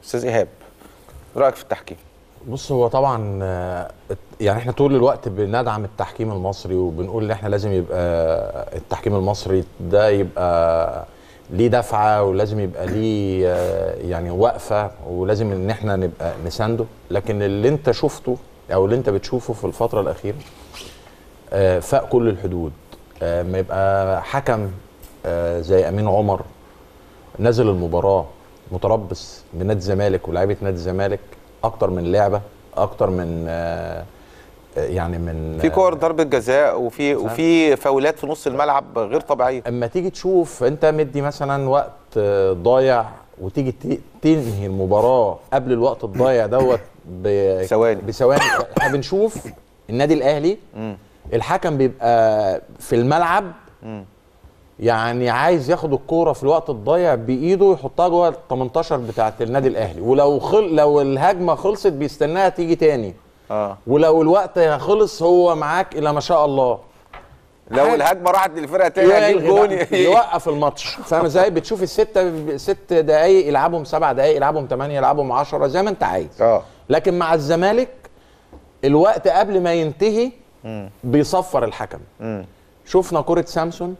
استاذ ايهاب، رايك في التحكيم؟ بص، هو طبعا يعني احنا طول الوقت بندعم التحكيم المصري وبنقول ان احنا لازم يبقى التحكيم المصري ده يبقى ليه دفعه ولازم يبقى ليه يعني وقفه، ولازم ان احنا نبقى نسانده. لكن اللي انت شفته او اللي انت بتشوفه في الفتره الاخيره فاق كل الحدود. ما يبقى حكم زي امين عمر نازل المباراه متربص بنادي الزمالك ولاعيبه نادي الزمالك اكتر من لعبه، اكتر من يعني من في كور ضربه جزاء وفي فاولات في نص الملعب غير طبيعيه. اما تيجي تشوف انت مدي مثلا وقت ضايع وتيجي تنهي المباراه قبل الوقت الضايع دوت بثواني. احنا بنشوف النادي الاهلي الحكم بيبقى في الملعب يعني عايز ياخد الكوره في الوقت الضايع بايده يحطها جوه ال 18 بتاعه النادي الاهلي، ولو لو الهجمه خلصت بيستناها تيجي تاني. ولو الوقت خلص هو معاك الى ما شاء الله. لو الهجمه راحت للفرقه تاني هيجيب جون يوقف الماتش. فاهم ازاي؟ بتشوف ست دقائق يلعبهم 7 دقائق يلعبهم 8 يلعبهم 10 زي ما انت عايز. لكن مع الزمالك الوقت قبل ما ينتهي بيصفر الحكم. شفنا كرة سامسون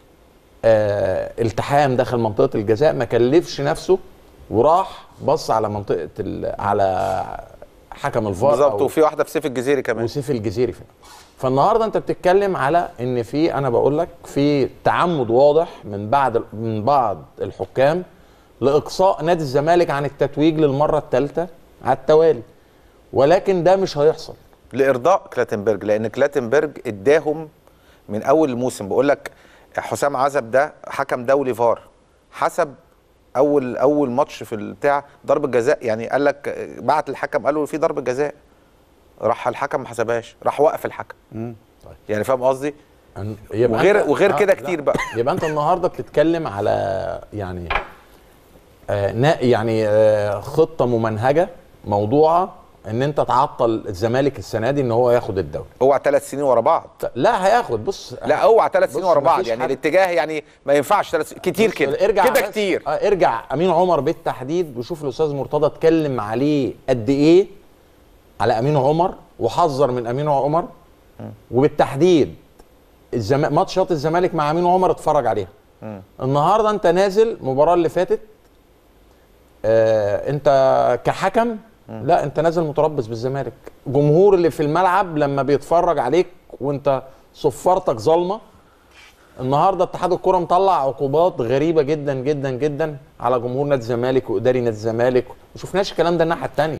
التحام داخل منطقة الجزاء، ما كلفش نفسه وراح بص على منطقة على حكم الفار بالظبط. وفي واحدة في سيف الجزيري كمان، وسيف الجزيري فين. فالنهارده انت بتتكلم على ان في، انا بقول لك في تعمد واضح من بعض الحكام لاقصاء نادي الزمالك عن التتويج للمرة الثالثة على التوالي، ولكن ده مش هيحصل لارضاء كلاتنبرج، لان كلاتنبرج اداهم من اول الموسم. بقول لك حسام عزب ده حكم دولي فار، حسب اول ماتش في البتاع ضربه جزاء، يعني قال لك بعت الحكم قال له في ضربه جزاء، راح الحكم ما حسبهاش، راح وقف الحكم. طيب. يعني فاهم قصدي؟ وغير كده كتير بقى. يبقى انت النهارده بتتكلم على يعني خطه ممنهجه موضوعه ان انت تعطل الزمالك السنه دي ان هو ياخد الدوري. اوعى 3 سنين ورا بعض. لا هياخد. بص، لا اوعى 3 سنين ورا بعض، يعني الاتجاه يعني ما ينفعش 3 كتير كده كده كتير. ارجع امين عمر بالتحديد وشوف الاستاذ مرتضى اتكلم عليه قد ايه على امين عمر وحذر من امين عمر. وبالتحديد ماتشات الزمالك مع امين عمر اتفرج عليها. النهارده انت نازل المباراه اللي فاتت انت كحكم لا انت نازل متربص بالزمالك. جمهور اللي في الملعب لما بيتفرج عليك وانت صفارتك ظالمه. النهارده اتحاد الكره مطلع عقوبات غريبه جدا جدا جدا على جمهور نادي الزمالك واداري نادي الزمالك، ما شفناش الكلام ده الناحيه الثانيه.